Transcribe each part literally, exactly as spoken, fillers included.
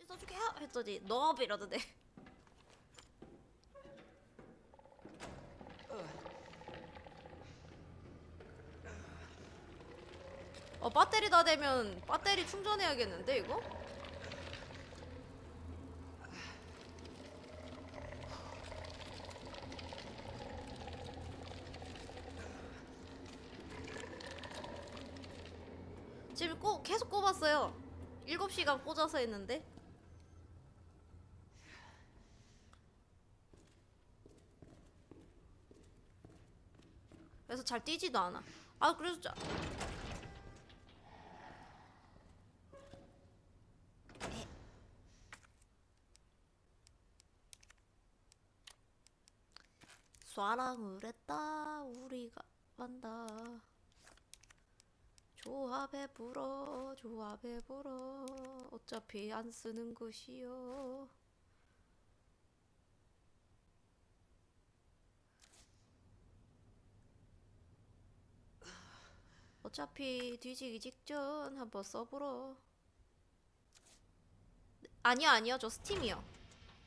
써줄게요 했더니 너 이러던데. 어 배터리 다 되면 배터리 충전해야겠는데 이거? 지금 꼭 계속 꼽았어요. 일곱 시간 꽂아서 했는데. 그래서 잘 뛰지도 않아. 아 그래서 자... 사랑을 했다 우리가 만다. 조합해 불어 조합해 불어 어차피 안 쓰는 것이요. 어차피 뒤지기 직전 한번 써보러. 아니야 아니야 저 스팀이요.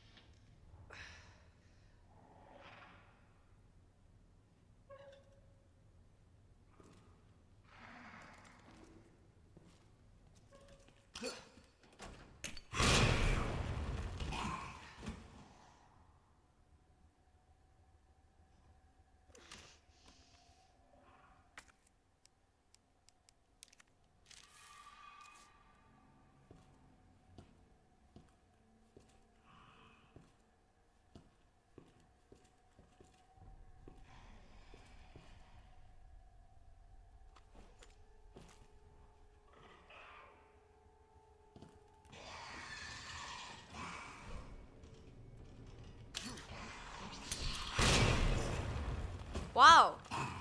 와우.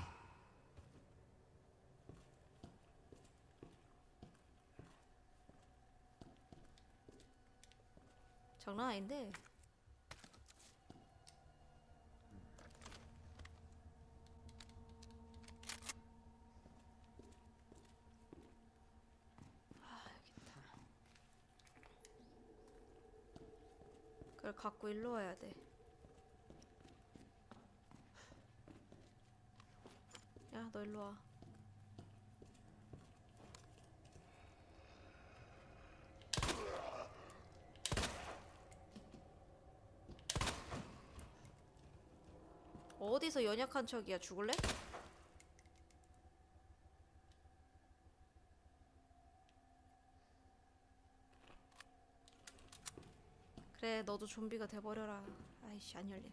장난 아닌데. 아 여기있다. 그걸 갖고 일로 와야 돼. 야 너 일로 와. 어디서 연약한 척이야. 죽을래? 그래 너도 좀비가 돼버려라. 아이씨 안 열리네.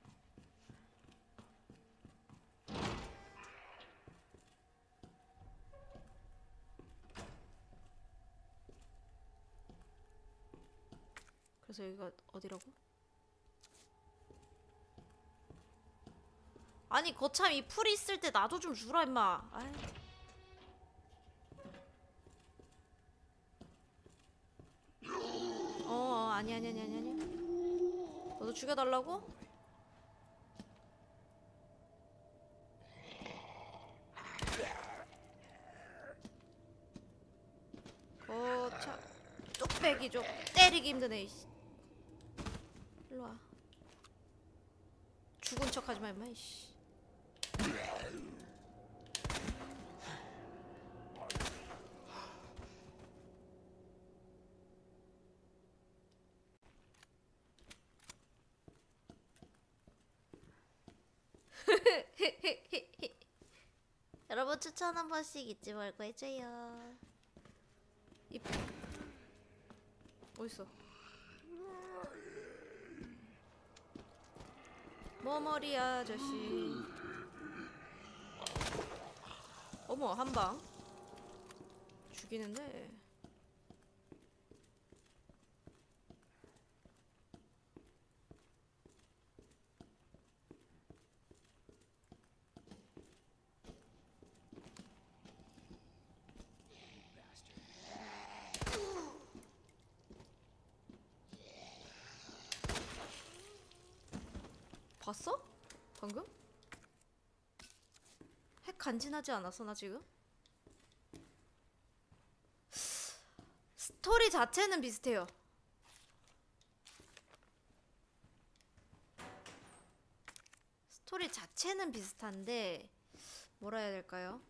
그래서 여기가 어디라고? 아니 거참 이 풀이 있을 때 나도 좀 주라 임마. 아이. 어, 어 아니 아니 아니 아니 아니. 너도 죽여달라고? 거참 뚝배기 좀 때리기 힘드네. 이씨. 일로와. 죽은 척 하지마 임마 이씨. 여러분 추천 한 번씩 잊지 말고 해줘요. 이... 어딨어? 머머리 아저씨. 어머 한방 죽이는데. 봤어? 방금? 핵 간지나지 않았어 나 지금? 스토리 자체는 비슷해요. 스토리 자체는 비슷한데 뭐라 해야 될까요?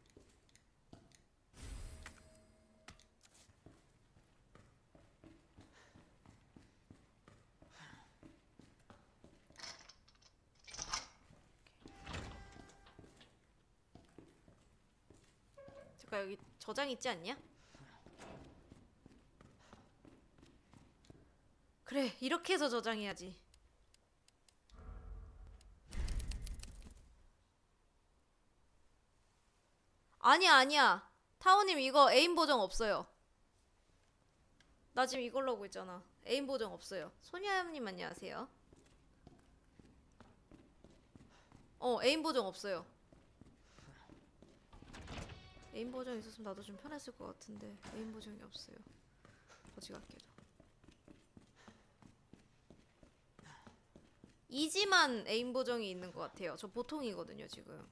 잠깐 여기 저장 있지 않냐? 그래 이렇게 해서 저장해야지. 아니야 아니야 타오님 이거 에임 보정 없어요. 나 지금 이걸로 하고 있잖아. 에임 보정 없어요. 소니아님 안녕하세요. 어 에임 보정 없어요. 에임 보정 있었으면 나도 좀 편했을 것 같은데 에임 보정이 없어요. 어지 같게도. 이지만 에임 보정이 있는 것 같아요. 저 보통이거든요 지금.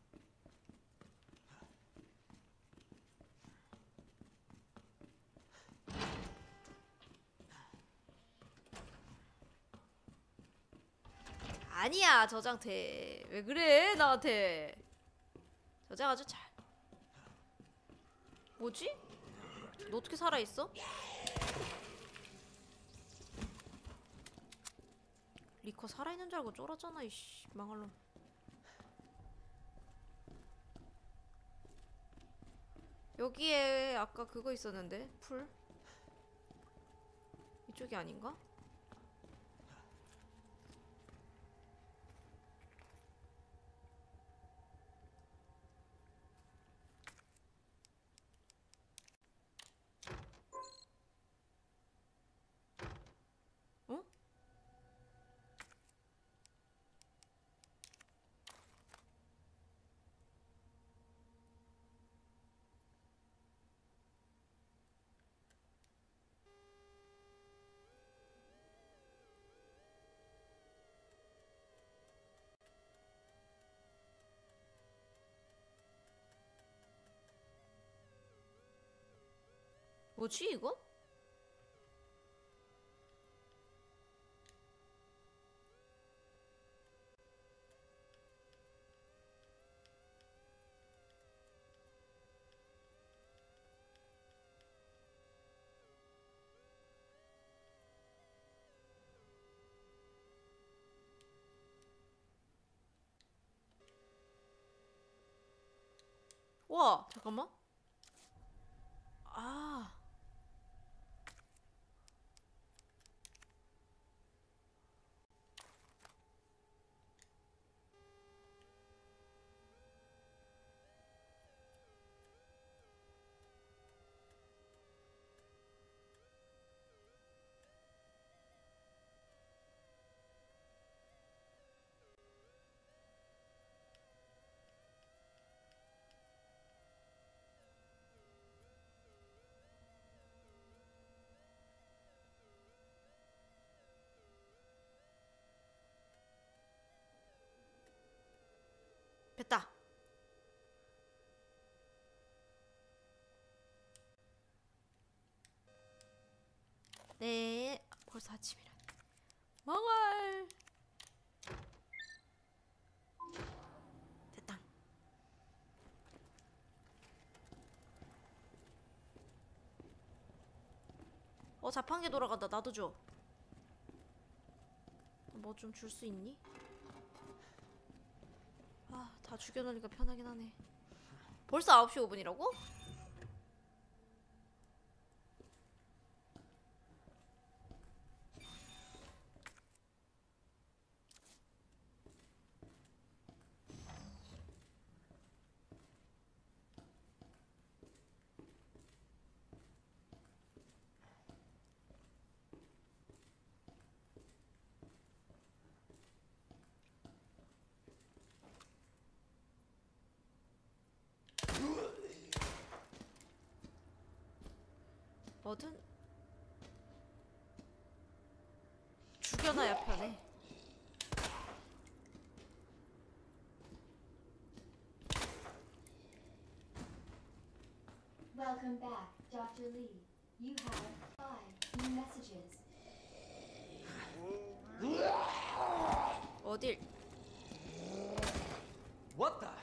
아니야 저장 돼. 왜 그래 나한테. 저장 아주 잘. 뭐지? 너 어떻게 살아있어? 리커 살아있는 줄 알고 쫄았잖아 이씨 망할놈. 여기에 아까 그거 있었는데 풀? 이쪽이 아닌가? 어? 뭐지 이거? 와 잠깐만. 아 됐다. 네 벌써 아침이라. 망할. 됐다. 어 자판기 돌아간다. 나도 줘. 뭐 좀 줄 수 있니? 아 다 죽여놓으니까 편하긴 하네. 벌써 아홉 시 오 분이라고? 뭐든 죽여놔야 편해. Welcome back, Doctor Lee. You have five new messages. 어딜? What the?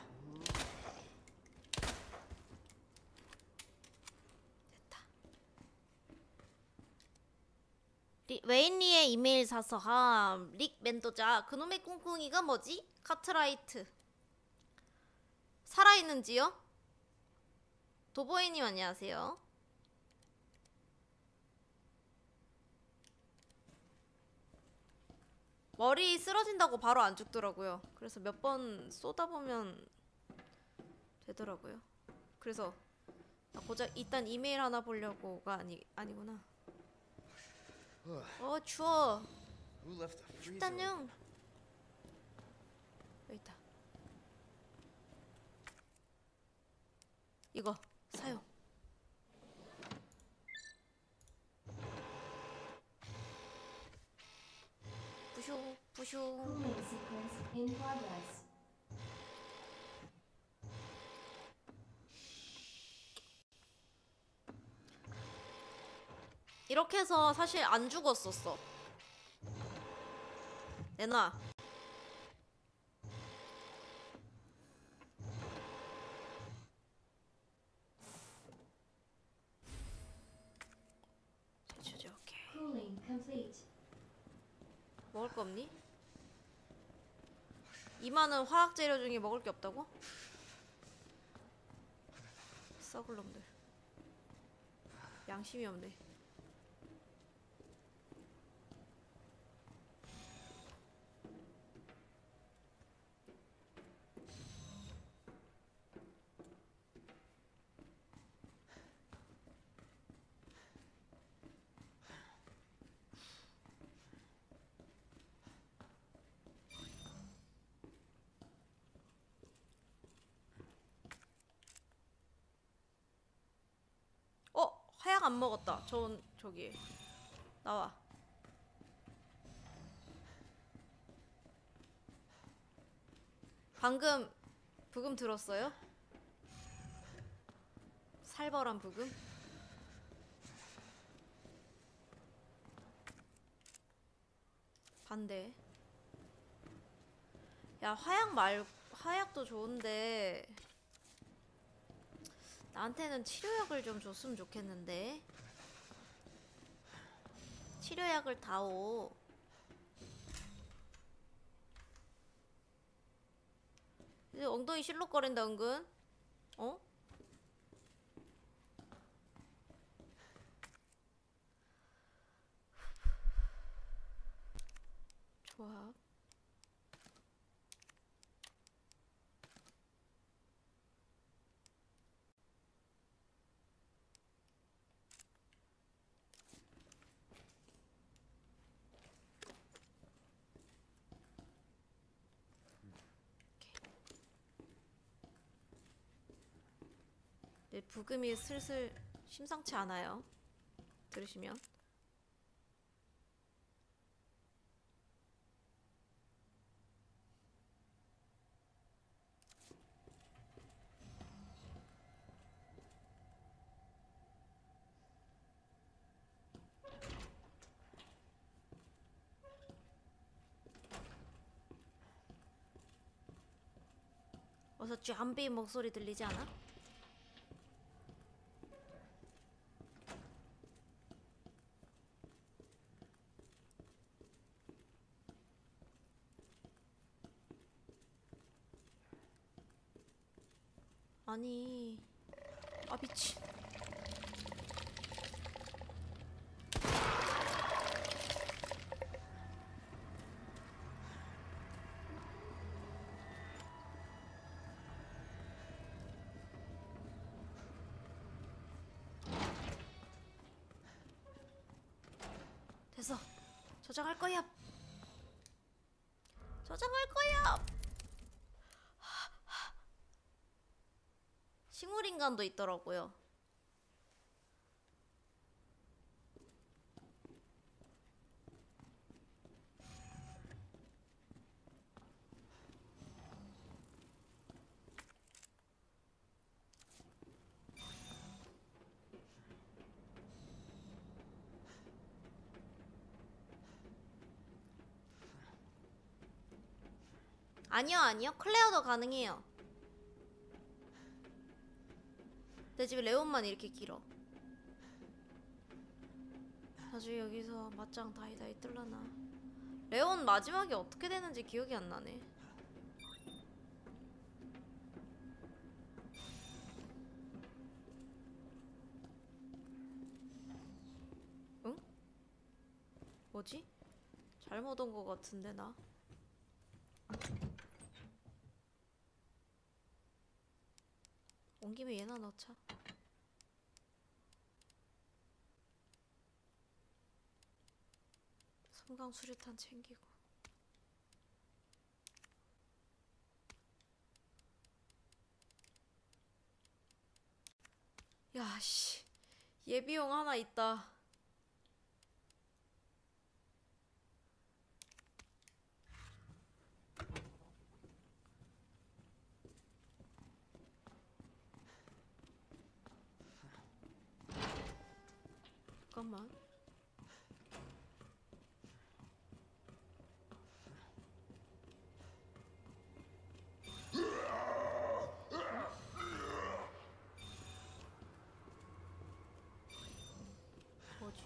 리, 웨인리의 이메일 사서 함. 릭 멘도자. 그놈의 꿍꿍이가 뭐지? 카트라이트. 살아있는지요? 도보이님 안녕하세요. 머리 쓰러진다고 바로 안 죽더라고요. 그래서 몇 번 쏟아보면 되더라고요. 그래서 아, 고작 일단 이메일 하나 보려고가 아니, 아니구나. 어 추워. Who left the freezer? 춥다냥. 여기 있다. 이거 사용. 부쇼 부쇼. Cooling sequence in progress. 이렇게 해서 사실 안 죽었었어. 내놔. 제주제 오케이. Cooling complete. 먹을 거 없니? 이 많은 화학 재료 중에 먹을 게 없다고? 썩을 놈들. 양심이 없네. 어? 하약 안 먹었다. 전 저기 나와. 방금 부금 들었어요? 살벌한 부금? 반대. 야 화약 말 화약도 좋은데 나한테는 치료약을 좀 줬으면 좋겠는데. 치료약을 다오. 이제 엉덩이 실룩거린다 은근. 어? 조합. 네, 부금이 슬슬 심상치 않아요. 들으시면. 어서 쟈비 목소리 들리지 않아? 아니, 아 미친. 됐어. 저장할 거야. 저장할 거야. 식물인간도 있더라고요. 아니요 아니요 클레어도 가능해요. 내 집에 레온만 이렇게 길어. 나중에 여기서 맞짱 다이다이 뜰라나. 레온 마지막에 어떻게 되는지 기억이 안 나네. 응? 뭐지? 잘못 온 거 같은데 나? 온 김에 얘나 넣자. 섬광 수류탄 챙기고. 야씨 예비용 하나 있다. 잠깐만. 뭐지?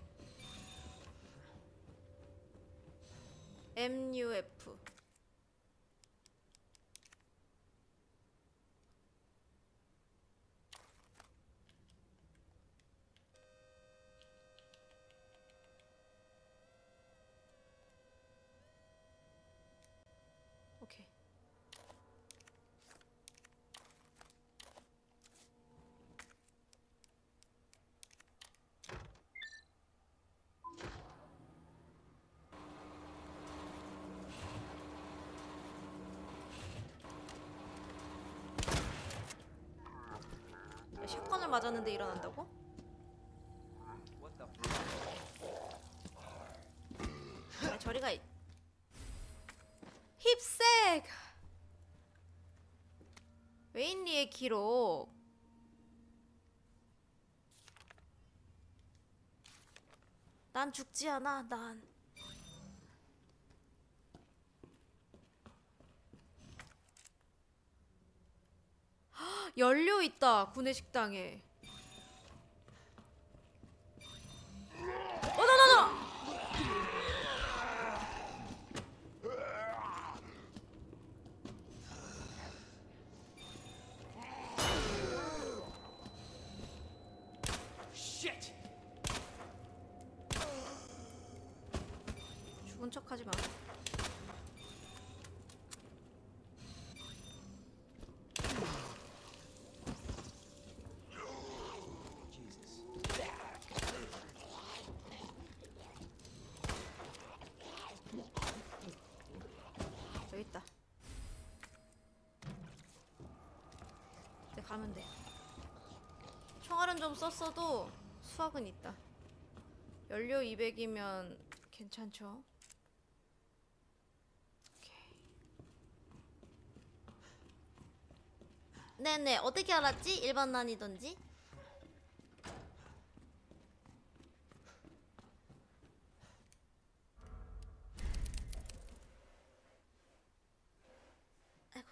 엠유에프. 오케이. 야, 샷건을 맞았는데 일어난다고? 야, 저리가 이- 힙색! 웨인리의 기록. 난 죽지 않아. 난 연료 있다. 구내식당에. 어나나나. Shit! 죽은 척하지 마. Jesus. 여기 있다. 이제 가면 돼. 총알은 좀 썼어도 수학은 있다. 연료 이백이면 괜찮죠? 오케이. 네네. 어떻게 알았지? 일반 난이던지? 아이고.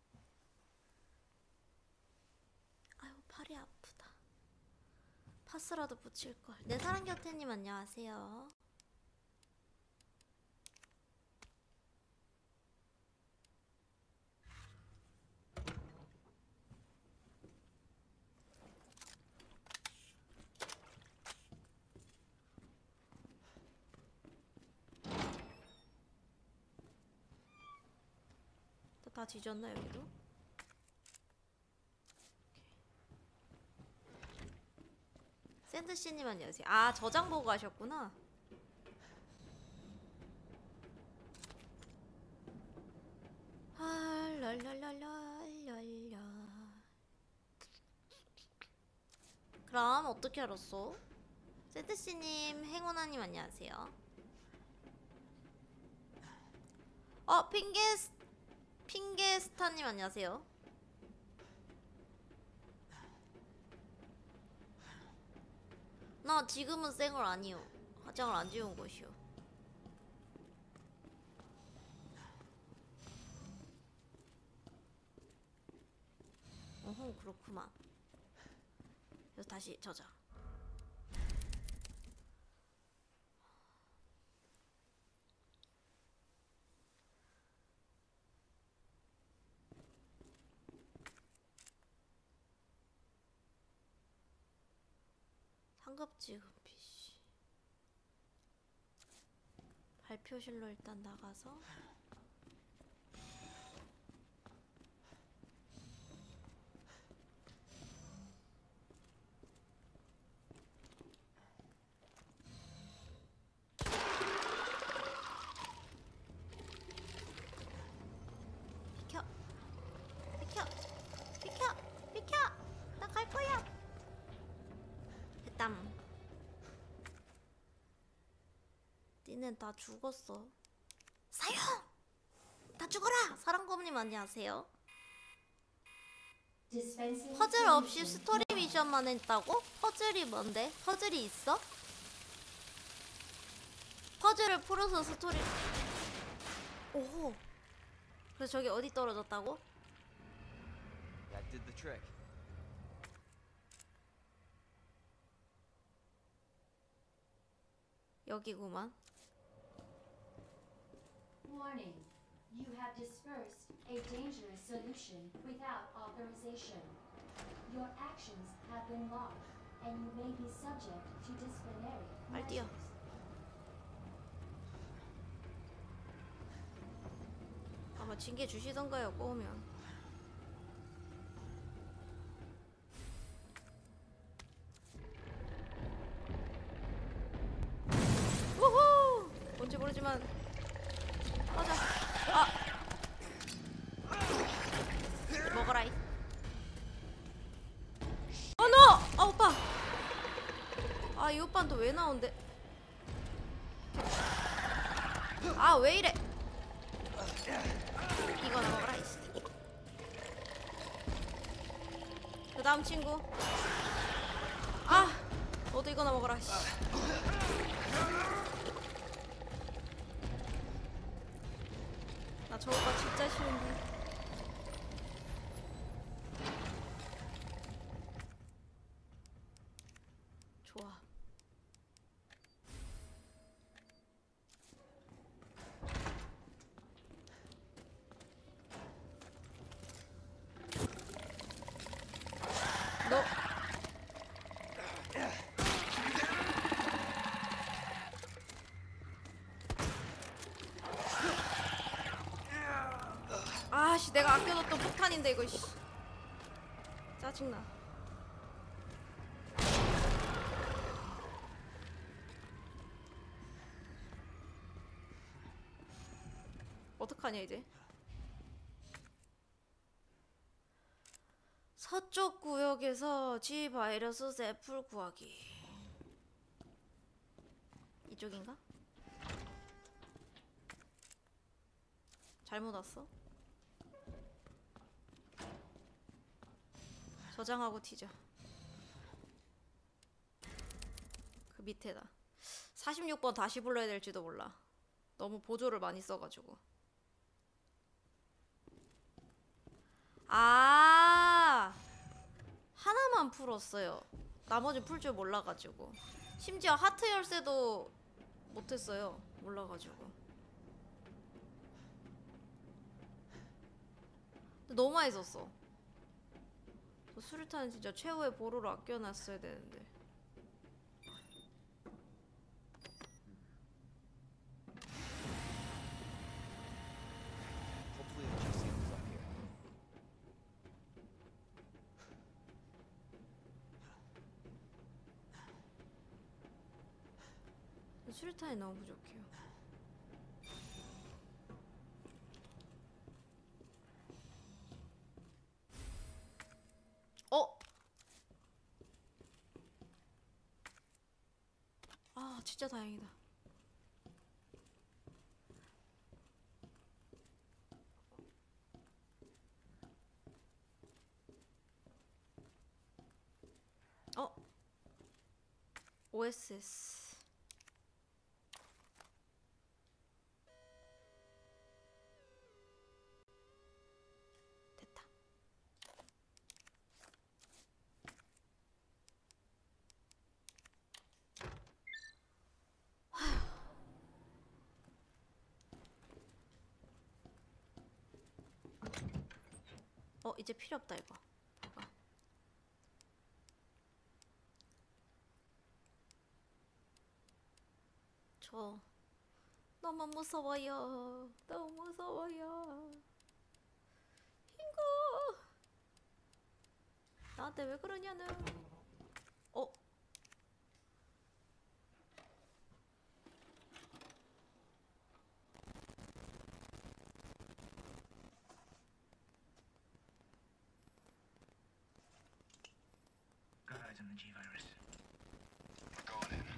아이고 팔이 아프다. 파스라도 붙일걸. 내 사랑 곁에님 안녕하세요. 또 다 뒤졌나 여기도? 샌드씨님 안녕하세요. 아 저장 보고 가셨구나. 아 랄랄랄랄랄라. 그럼 어떻게 알았어? 샌드씨님 행운아님 안녕하세요. 어 핑게스 핑게스타님 안녕하세요. 나 지금은 생얼 아니요. 화장을 안 지운 것이요. 그렇구만. 그래서 다시 저장. 상급지급 피씨. 발표실로 일단 나가서 비켜 비켜 비켜 비켜 나 갈 거야. 됐담. 니는 다 죽었어. 사형! 다 죽어라! 사랑검님 안녕하세요. Dispensing 퍼즐 없이 solution. 스토리 미션만 했다고? 퍼즐이 뭔데? 퍼즐이 있어? 퍼즐을 풀어서 스토리. 오호. 그래서 저기 어디 떨어졌다고? That did the trick. 여기구만. Warning. You have dispersed a dangerous solution without authorization. Your actions have been logged, and you may be subject to disciplinary 빨리 뛰어. measures. 아마 징계 주시던가요, 꼬우면. 우후! 뭔지 모르지만 맞아. 아! 먹어라이. 어, 노! 아, 오빠! 아, 이 오빠는 또 왜 나온대? 아, 왜 이래? 이거나 먹어라 이씨. 그 다음 친구. 아, 너도 이거나 먹어라 씨. 나 저 오빠 진짜 싫은데. 좋아. 너 아씨, 내가 아껴뒀던 폭탄인데 이거 씨. 짜증나. 어떡하냐 이제. 서쪽 구역에서 G 바이러스 샘플 구하기. 이쪽인가? 잘못 왔어? 저장하고 튀자. 그 밑에다. 사십육 번 다시 불러야 될지도 몰라. 너무 보조를 많이 써가지고. 아, 하나만 풀었어요. 나머지 풀 줄 몰라가지고. 심지어 하트 열쇠도 못했어요. 몰라가지고. 근데 너무 많이 썼어. 저 수류탄은 진짜 최후의 보루로 아껴놨어야 되는데. Hopefully the chest is up here. 수류탄이 너무 부족해요. 어? 아, 진짜 다행이다. 어? 오에스에스. 됐다. 어 이제 필요 없다 이거. 봐봐. 저 너무 무서워요. 너무 무서워요. 흰거 나한테 왜 그러냐는. 어? Got eyes on the G virus. Going in.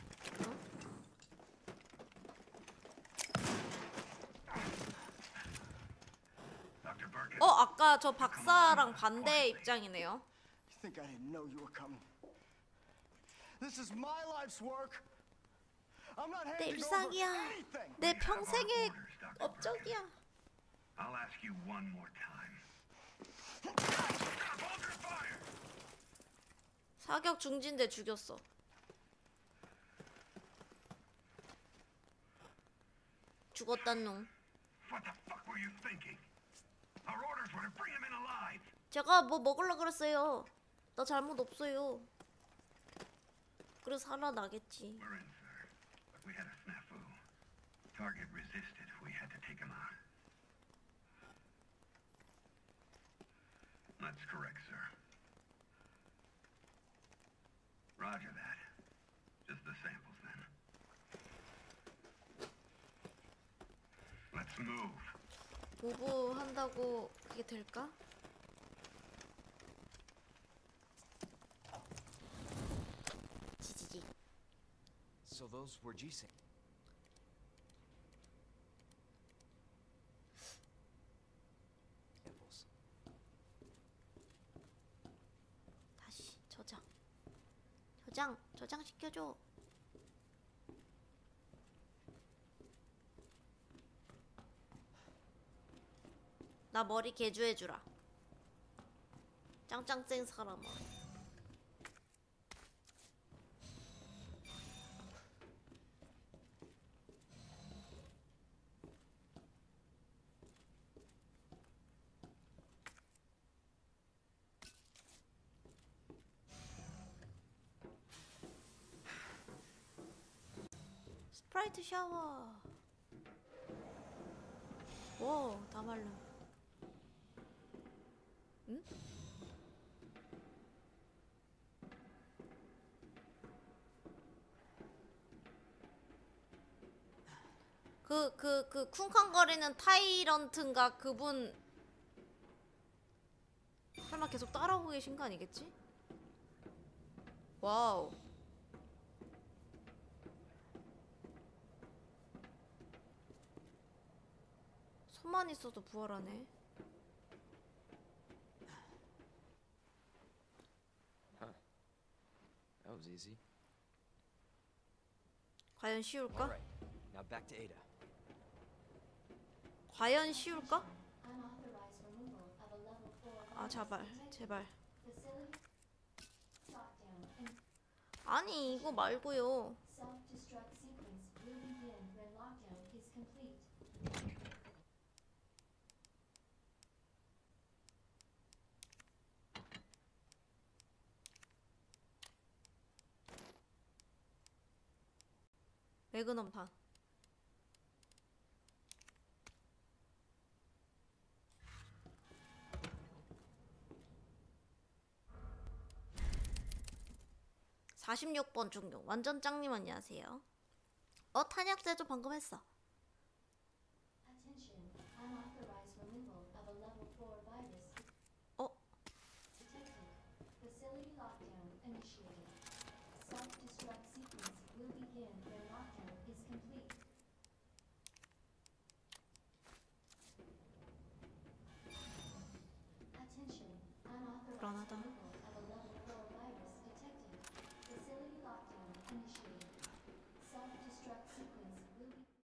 Doctor Burke. 어 아까 저 박사랑 반대 입장이네요. You think I didn't know you were coming? This is my life's work. I'm not 내 handing over 일상이야. anything. 내 평생의 Orders, Doctor 업적이야. I'll ask you one more time. Hold your fire. 사격 중진데 죽였어. 죽었단 놈. What the fuck were you thinking? Our orders were to bring him in alive. 제가 뭐 먹으려 그랬어요. 나 잘못 없어요. 그래서 살아나겠지. We're in, sir. But we had a snafu. Target resisted. We had to take him out. That's correct, sir. Roger that. Just the samples, then. Let's move. 무브 한다고 그게 될까? 지지지. So those were G-Sync. Samples. 다시 저장. 저장. 저장 시켜줘. 나 머리 개조해주라. 짱짱 쌩 사람아. 스프라이트 샤워. 오, 다 말라. 응? 그, 그, 그, 쿵쾅거리는 타이런트인가 그분 설마 계속 따라오고 계신 거 아니겠지? 와우. 손만 있어도 부활하네. Huh. That was easy. 과연 쉬울까? All right. Now back to Ada. 과연 쉬울까? Unauthorized removal of a level four 아, virus 제발, detected. 제발. Facility lockdown and 아니, 이거 말고요. self-destruct sequence will begin when lockdown is complete. 매그넘판. 사십육 번 중독. 완전 짱님 안녕하세요. 어, 탄약 제조 방금 했어. Attention, unauthorized removal of a level four virus 어, detected. Facility lockdown initiated. Self-destruct sequence will begin when lockdown is complete.